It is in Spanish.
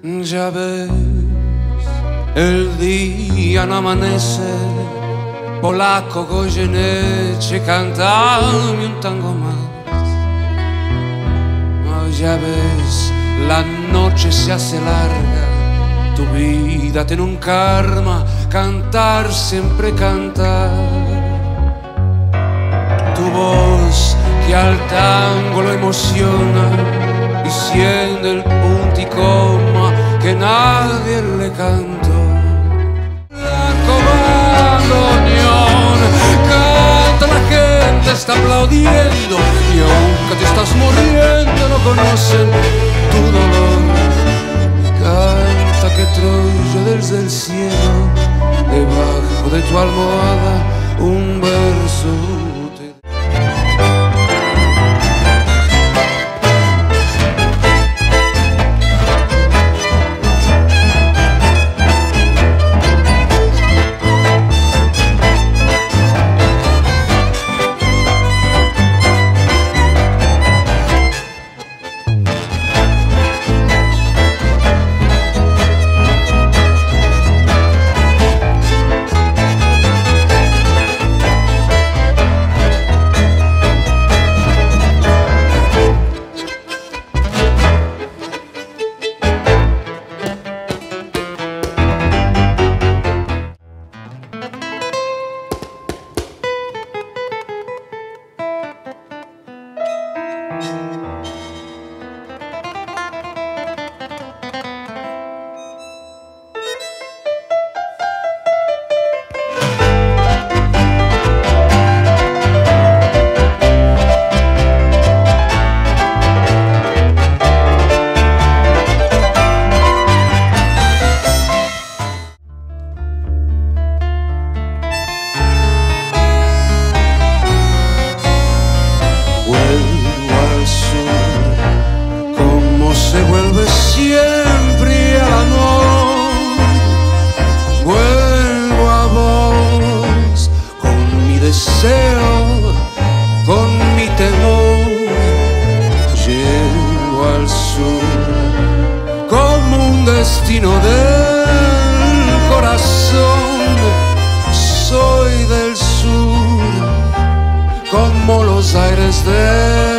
Ya ves, el día no amanece, Polacco Goyeneche, cantame un tango más. Oh, ya ves, la noche se hace larga, tu vida tiene un karma, cantar, siempre cantar. Tu voz que al tango lo emociona, diciendo el punto y coma que nadie le cantó. La cobandoneón canta, la gente está aplaudiendo, y aunque te estás muriendo no conocen tu dolor. Canta que Troya desde el cielo, debajo de tu almohada, un verso. Se vuelve siempre al amor. Vuelvo a vos con mi deseo, con mi temor. Llego al sur como un destino del corazón. Soy del sur como los aires del